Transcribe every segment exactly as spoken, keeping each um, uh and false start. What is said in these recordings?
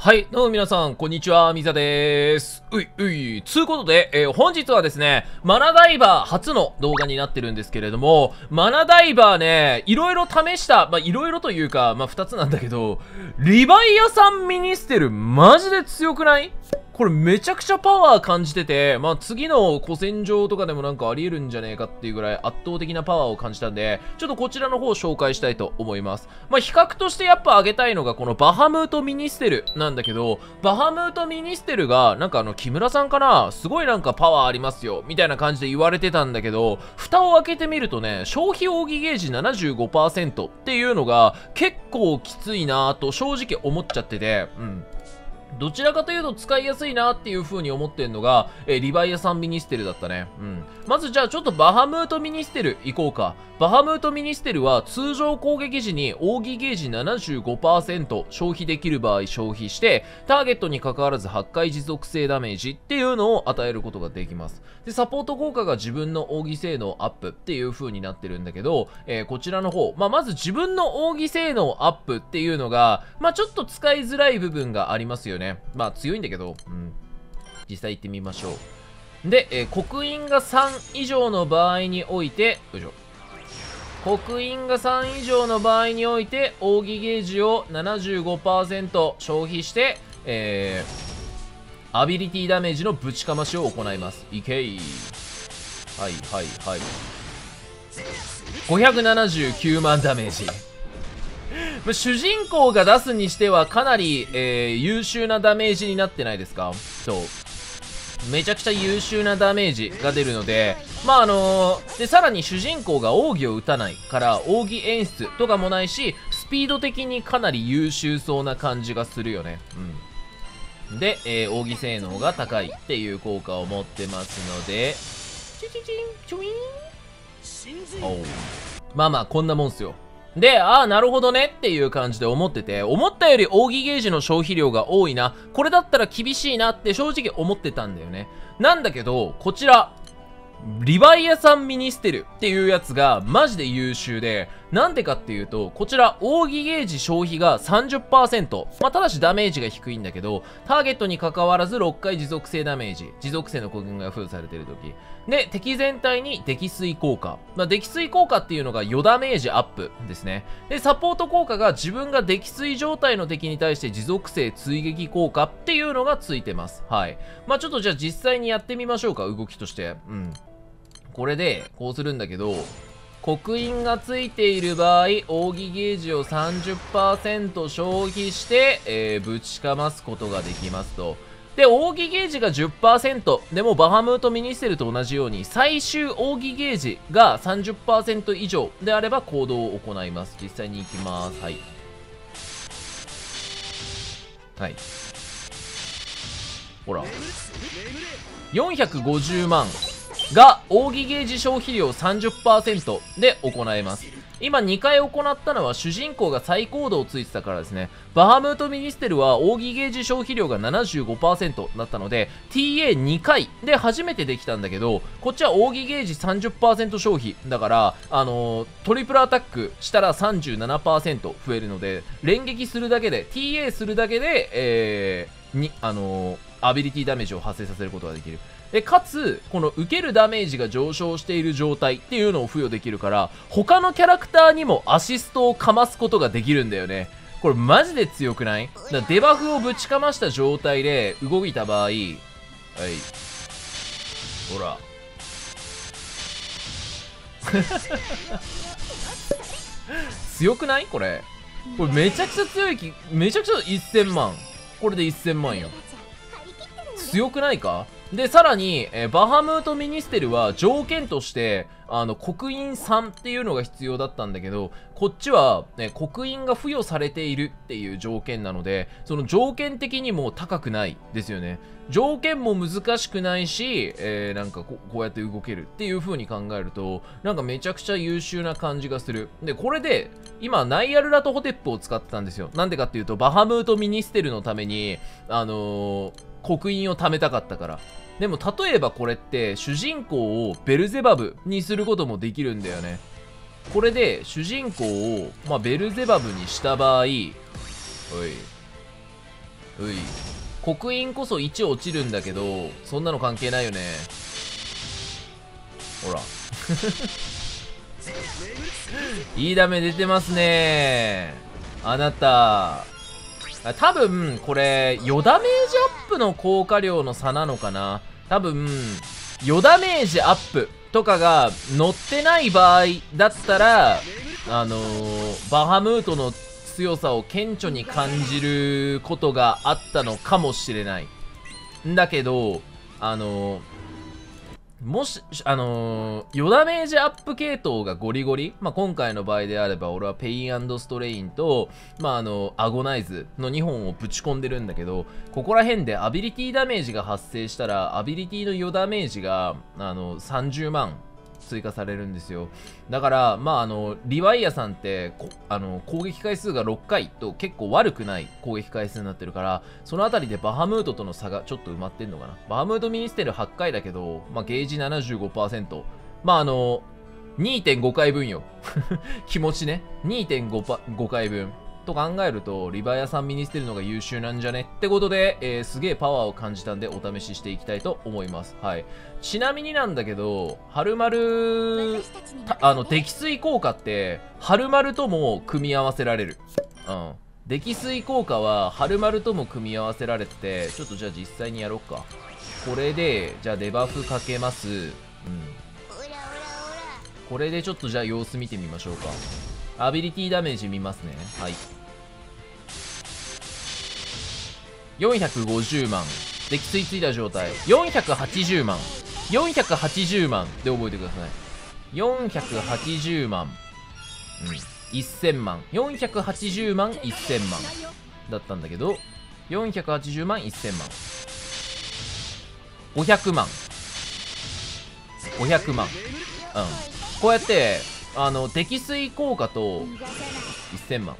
はい、どうも皆さん、こんにちは、みざでーす。ういうい、つうことで、えー、本日はですね、マナダイバー初の動画になってるんですけれども、マナダイバーね、いろいろ試した、まあ、いろいろというか、まあ、二つなんだけど、リヴァイアさんミニステル、マジで強くない？これめちゃくちゃパワー感じてて、まあ、次の古戦場とかでもなんかあり得るんじゃねえかっていうぐらい圧倒的なパワーを感じたんで、ちょっとこちらの方を紹介したいと思います。まあ、比較としてやっぱ挙げたいのがこのバハムートミニステルなんだけど、バハムートミニステルがなんかあの木村さんかな、すごいなんかパワーありますよみたいな感じで言われてたんだけど、蓋を開けてみるとね、消費奥義ゲージ ななじゅうごパーセント っていうのが結構きついなぁと正直思っちゃってて、うん。どちらかというと使いやすいなっていう風に思ってんのが、えー、リヴァイアさんミニステルだったね。うん。まずじゃあちょっとバハムートミニステル行こうか。バハムートミニステルは通常攻撃時に奥義ゲージ ななじゅうごパーセント 消費できる場合消費して、ターゲットに関わらずはちかい持続性ダメージっていうのを与えることができます。で、サポート効果が自分の奥義性能アップっていう風になってるんだけど、えー、こちらの方、まあ、まず自分の奥義性能アップっていうのが、まあ、ちょっと使いづらい部分がありますよね。まあ、強いんだけど、うん。実際行ってみましょう。で、えー、刻印がさん以上の場合において、よいしょ。刻印がさん以上の場合において、奥義ゲージを ななじゅうごパーセント 消費して、えー、アビリティダメージのぶちかましを行います。いけい。はいはいはい。ごひゃくななじゅうきゅうまんダメージ。主人公が出すにしてはかなり、えー、優秀なダメージになってないですか？そう。めちゃくちゃ優秀なダメージが出るので、まああのー、で、さらに主人公が奥義を打たないから、奥義演出とかもないし、スピード的にかなり優秀そうな感じがするよね。うん。で、えー、奥義性能が高いっていう効果を持ってますので、チチチン、チュイーン。おう。まあまあ、こんなもんすよ。で、ああ、なるほどねっていう感じで思ってて、思ったより奥義ゲージの消費量が多いな、これだったら厳しいなって正直思ってたんだよね。なんだけど、こちら、リヴァイアさんミニステルっていうやつがマジで優秀で、なんでかっていうと、こちら奥義ゲージ消費が さんじゅっパーセント。まあ、ただしダメージが低いんだけど、ターゲットに関わらずろっかい持続性ダメージ。持続性の攻撃が付与されているとき。で、敵全体に溺水効果。まあ、溺水効果っていうのが余ダメージアップですね。で、サポート効果が自分が溺水状態の敵に対して持続性追撃効果っていうのがついてます。はい。まあ、ちょっとじゃあ実際にやってみましょうか、動きとして。うん。これで、こうするんだけど、刻印がついている場合、奥義ゲージを さんじゅっパーセント 消費して、えー、ぶちかますことができますと。で、奥義ゲージが じゅっパーセント。でも、バハムートミニステルと同じように、最終奥義ゲージが さんじゅっパーセント 以上であれば行動を行います。実際に行きます。はい。はい。ほら。よんひゃくごじゅうまん。が、奥義ゲージ消費量 さんじゅっパーセント で行えます。今にかい行ったのは主人公が再行動をついてたからですね。バハムートミニステルは奥義ゲージ消費量が ななじゅうごパーセント だったので ティーエーに 回で初めてできたんだけど、こっちは奥義ゲージ さんじゅっパーセント 消費だから、あのー、トリプルアタックしたら さんじゅうななパーセント 増えるので、連撃するだけで ティーエー するだけで、えー、に、あのー、アビリティダメージを発生させることができる。で、かつ、この受けるダメージが上昇している状態っていうのを付与できるから、他のキャラクターにもアシストをかますことができるんだよね。これマジで強くない？だからデバフをぶちかました状態で動いた場合、はい。ほら。強くないこれ。これめちゃくちゃ強いき、めちゃくちゃせんまん。これでせんまんよ。強くないか？で、さらに、えー、バハムートミニステルは条件として、あの、刻印さんっていうのが必要だったんだけど、こっちは、ね、刻印が付与されているっていう条件なので、その条件的にも高くないですよね。条件も難しくないし、えー、なんかここうやって動けるっていう風に考えると、なんかめちゃくちゃ優秀な感じがする。で、これで、今、ナイアルラトホテップを使ってたんですよ。なんでかっていうと、バハムートミニステルのために、あのー、刻印を貯めたかったから。でも例えばこれって主人公をベルゼバブにすることもできるんだよね。これで主人公を、まあ、ベルゼバブにした場合、おい。 うい。刻印こそいち落ちるんだけど、そんなの関係ないよね。ほら。いいダメ出てますね。あなた。多分、これ、余ダメージアップの効果量の差なのかな。多分、余ダメージアップとかが乗ってない場合だったら、あのー、バハムートの強さを顕著に感じることがあったのかもしれない。んだけど、あのー、もし、あのー、余ダメージアップ系統がゴリゴリ、まあ、今回の場合であれば、俺はペイン&ストレインと、まあ、あの、アゴナイズのにほんをぶち込んでるんだけど、ここら辺でアビリティダメージが発生したら、アビリティの余ダメージが、あの、さんじゅうまん追加されるんですよ。だから、まあ、あの、リワイアさんって、あの、攻撃回数がろっかいと結構悪くない攻撃回数になってるから、そのあたりでバハムートとの差がちょっと埋まってんのかな。バハムートミニステルはちかいだけど、まあ、ゲージ ななじゅうごパーセント。まあ、あの、にてんごかいぶんよ。気持ちね。にてんごかいぶん。と考えると、リバイアさんミニステルの方が優秀なんじゃねってことで、えー、すげえパワーを感じたんでお試ししていきたいと思います。はい。ちなみになんだけど、はるまる、あの、溺水効果って、はるまるとも組み合わせられる。うん。溺水効果は、はるまるとも組み合わせられてて、ちょっとじゃあ実際にやろうか。これで、じゃあデバフかけます。うん。これでちょっとじゃあ様子見てみましょうか。アビリティダメージ見ますね。はい。よんひゃくごじゅうまん。溺水ついた状態。よんひゃくはちじゅうまん。よんひゃくはちじゅうまんで覚えてください。よんひゃくはちじゅうまん。うん。せんまん。よんひゃくはちじゅうまん、せんまん。だったんだけど、よんひゃくはちじゅうまん、せんまん。ごひゃくまん。ごひゃくまん。うん。こうやって、あの、溺水効果と、せんまん。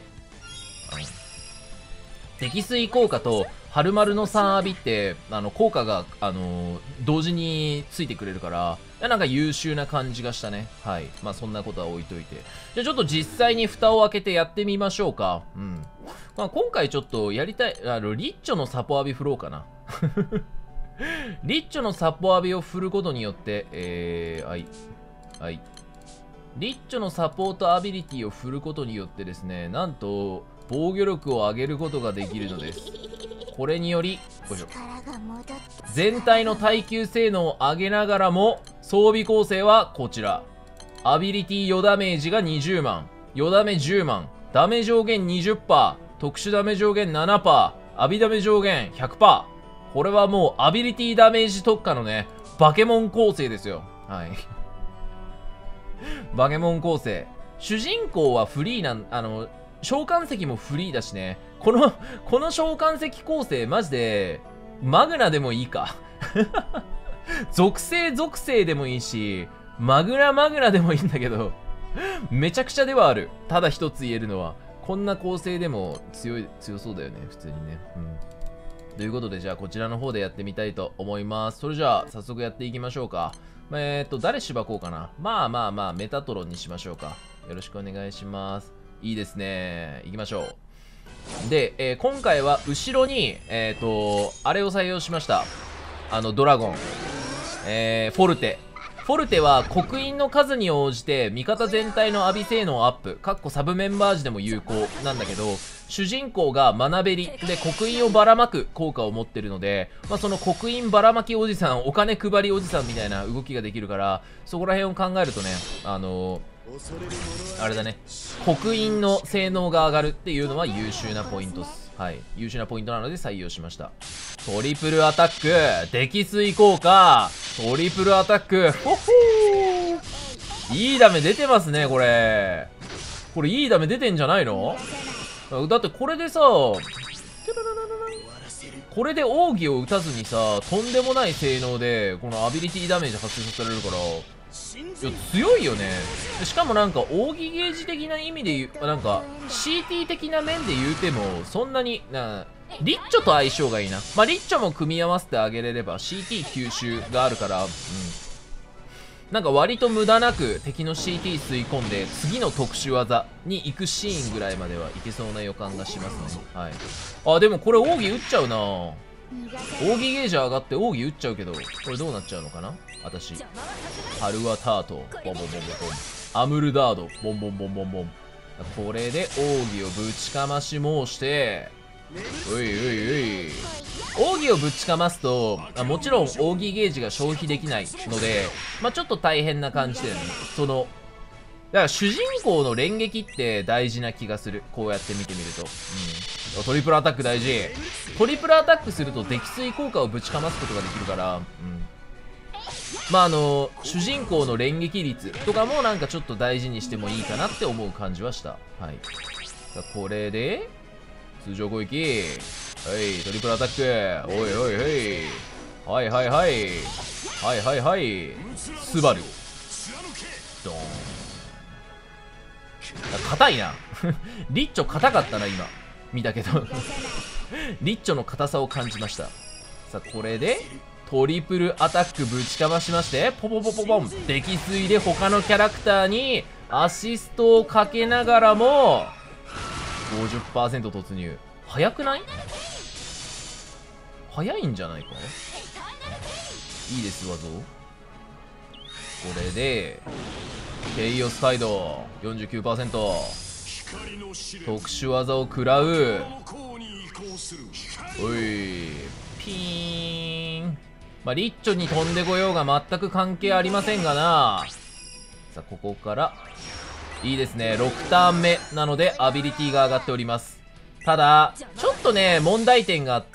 溺水効果と、はるまるのさん浴びって、あの、効果が、あのー、同時についてくれるから、なんか優秀な感じがしたね。はい。まあ、そんなことは置いといて。じゃあちょっと実際に蓋を開けてやってみましょうか。うん。まあ、今回ちょっとやりたい、あの、リッチョのサポ浴び振ろうかな。リッチョのサポ浴びを振ることによって、えー、はい。はい。リッチョのサポートアビリティを振ることによってですね、なんと、防御力を上げることができるのです。これにより、よいしょ。全体の耐久性能を上げながらも、装備構成はこちら。アビリティ余ダメージがにじゅうまん、余ダメじゅうまん、ダメ上限 にじゅっパーセント、特殊ダメ上限 ななパーセント、アビダメ上限 ひゃくパーセント。これはもうアビリティダメージ特化のね、バケモン構成ですよ。はい。バケモン構成。主人公はフリーなん、あの、召喚石もフリーだしね。この、この召喚石構成マジで、マグナでもいいか。属性属性でもいいし、マグナマグナでもいいんだけど、めちゃくちゃではある。ただ一つ言えるのは、こんな構成でも強い、強そうだよね、普通にね。うん。ということで、じゃあこちらの方でやってみたいと思います。それじゃあ、早速やっていきましょうか。えーっと、誰しばこうかな。まあまあまあ、メタトロンにしましょうか。よろしくお願いします。いいですね。行きましょう。で、えー、今回は後ろに、えっと、あれを採用しました。あの、ドラゴン。えー、フォルテ。フォルテは刻印の数に応じて味方全体の浴び性能アップ、かっこサブメンバー時でも有効なんだけど、主人公が学べりで刻印をばらまく効果を持ってるので、まあ、その刻印ばらまきおじさん、お金配りおじさんみたいな動きができるから、そこら辺を考えるとね、あのー、あれだね、刻印の性能が上がるっていうのは優秀なポイントっす。はい。優秀なポイントなので採用しました。トリプルアタック、溺水効果、トリプルアタック、ほほー、いいダメ出てますね、これ。これいいダメ出てんじゃないの？だってこれでさ、これで奥義を打たずにさ、とんでもない性能で、このアビリティダメージ発生させられるから、いや、強いよね。しかもなんか、奥義ゲージ的な意味で言う、なんか、シーティー 的な面で言うても、そんなに、な、リッチョと相性がいいな。まあ、リッチョも組み合わせてあげれれば シーティー 吸収があるから、うん。 なんか割と無駄なく敵の シーティー 吸い込んで次の特殊技に行くシーンぐらいまではいけそうな予感がしますね。はい。あ、でもこれ奥義打っちゃうな。奥義ゲージ上がって奥義打っちゃうけど、これどうなっちゃうのかな私。ハルワタート、ボンボンボンボンボン。アムルダード、ボンボンボンボンボン。これで奥義をぶちかまし申して、ういおいおい。奥義をぶちかますと、あもちろん奥義ゲージが消費できないので、まあちょっと大変な感じだよね。その、だから主人公の連撃って大事な気がする。こうやって見てみると。うん。トリプルアタック大事。トリプルアタックすると溺水効果をぶちかますことができるから、うん。まああの、主人公の連撃率とかもなんかちょっと大事にしてもいいかなって思う感じはした。はい。さあこれで、通常攻撃。はい、トリプルアタック。おいおいおい。はいはいはい。はいはいはい。スバル。ドーン。硬いな。リッチョ硬かったな、今。見たけど。リッチョの硬さを感じました。さあ、これで、トリプルアタックぶちかましまして、ポポポポポン。溺水で他のキャラクターにアシストをかけながらも、ごじゅっパーセント 突入。早くない？早いんじゃないか？いいですわぞ。これで、ケイオスカイド よんじゅうきゅうパーセント。特殊技を食らう。おい、ピーン。まあ、リッチョに飛んでこようが全く関係ありませんがな。さあ、ここから、いいですね。ろくターン目なので、アビリティが上がっております。ただ、ちょっとね、問題点があって、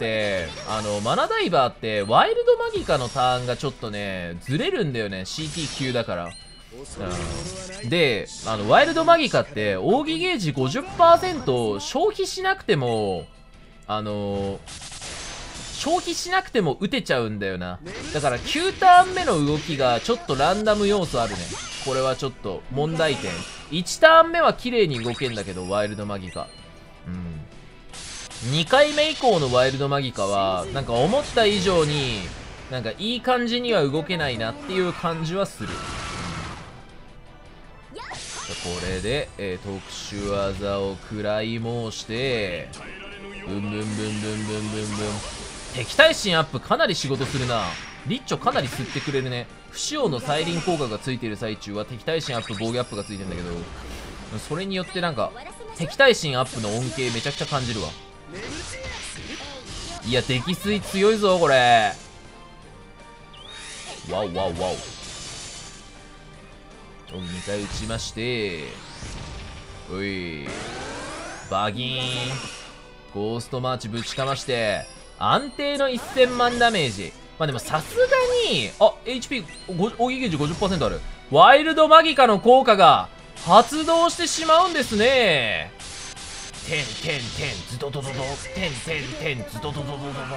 あの、マナダイバーって、ワイルドマギカのターンがちょっとね、ずれるんだよね。シーティー 級だから。うん、で、あの、ワイルドマギカって、奥義ゲージ ごじゅっパーセント 消費しなくても、あの消費しなくても打てちゃうんだよな。だからきゅうターン目の動きがちょっとランダム要素あるね。これはちょっと問題点。いちターン目は綺麗に動けんだけど、ワイルドマギカ。うん。にかいめ以降のワイルドマギカは、なんか思った以上に、なんかいい感じには動けないなっていう感じはする。うん、これで、えー、特殊技を食らい申して、ブンブンブンブンブンブンブン。敵対心アップかなり仕事するな。リッチョかなり吸ってくれるね。不使用の再臨効果がついている最中は敵対心アップ防御アップがついてるんだけど、それによってなんか敵対心アップの恩恵めちゃくちゃ感じるわ。いや溺水強いぞこれ。ワオワオワオ。にかい打ちまして、おいバギーン。ゴーストマーチぶちかまして安定のせんまんダメージ。まあでもさすがに、あ、エイチピー、奥義ゲージ ごじゅっパーセント ある。ワイルドマギカの効果が発動してしまうんですね。てんてんてん、ズドドドド、てんてんてん、ズドドドドド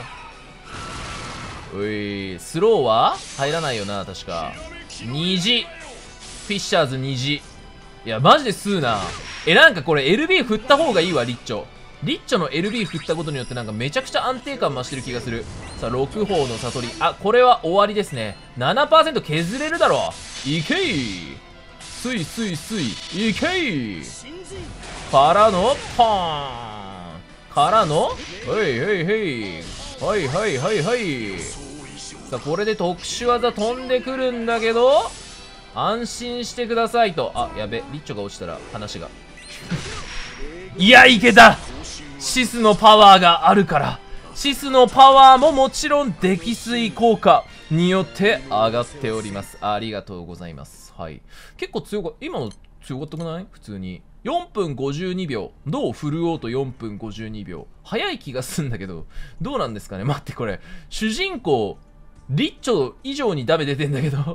ド。おい、スローは入らないよな、確か。虹。フィッシャーズ虹。いや、マジで吸うな。え、なんかこれ エルビー 振った方がいいわ、リッチョ。リッチョの エルビー 振ったことによってなんかめちゃくちゃ安定感増してる気がする。さあ、ろくほうの悟り。あ、これは終わりですね。ななパーセント 削れるだろ。いけい。スイスイスイ。いけい。からの、ポーン。からの、はいはいはい。はいはいはいはい。さあ、これで特殊技飛んでくるんだけど、安心してくださいと。あ、やべ。リッチョが落ちたら話が。いや、いけた。シスのパワーがあるから。シスのパワーももちろん溺水効果によって上がっております。ありがとうございます。はい。結構強かった。今の強かったくない？普通に。よんぷんごじゅうにびょう。どう振るおうとよんぷんごじゅうにびょう。早い気がするんだけど、どうなんですかね。待って、これ。主人公、リッチョ以上にダメ出てんだけど。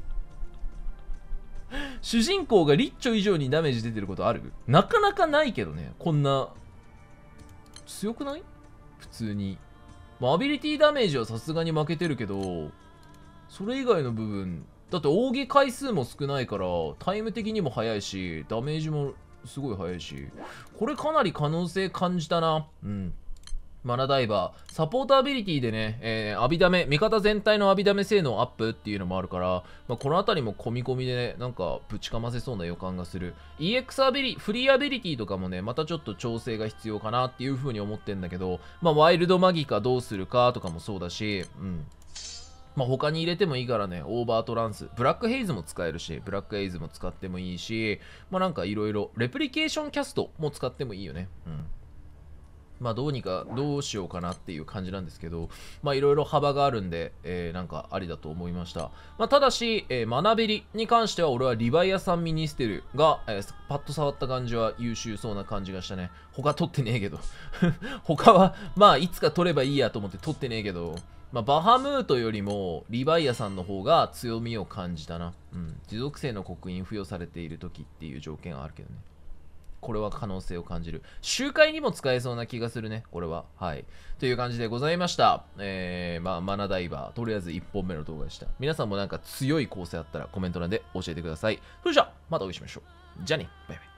主人公がリッチョ以上にダメージ出てることある？なかなかないけどね。こんな強くない？普通に。まあ、アビリティダメージはさすがに負けてるけど、それ以外の部分、だって奥義回数も少ないから、タイム的にも速いし、ダメージもすごい速いし、これかなり可能性感じたな。うん。 マナダイバー、サポートアビリティでね、えー、アビダメ、味方全体のアビダメ性能アップっていうのもあるから、まあ、このあたりも込み込みでね、なんかぶちかませそうな予感がする。イーエックス アビリ、フリーアビリティとかもね、またちょっと調整が必要かなっていう風に思ってんだけど、まあ、ワイルドマギかどうするかとかもそうだし、うん。まあ、他に入れてもいいからね、オーバートランス、ブラックヘイズも使えるし、ブラックヘイズも使ってもいいし、まあ、なんかいろいろ、レプリケーションキャストも使ってもいいよね。うん。まあどうにかどうしようかなっていう感じなんですけど、まあいろいろ幅があるんで、えー、なんかありだと思いました。まあただし、えー、学べりに関しては俺はリヴァイアさんミニステルが、えー、パッと触った感じは優秀そうな感じがしたね。他取ってねえけど。他はまあいつか取ればいいやと思って取ってねえけど、まあバハムートよりもリヴァイアさんの方が強みを感じたな。うん。持続性の刻印付与されている時っていう条件はあるけどね。これは可能性を感じる。周回にも使えそうな気がするね、これは。はい。という感じでございました。えー、まあ、マナダイバー、とりあえずいっぽんめの動画でした。皆さんもなんか強い構成あったらコメント欄で教えてください。それじゃあ、またお会いしましょう。じゃあね、バイバイ。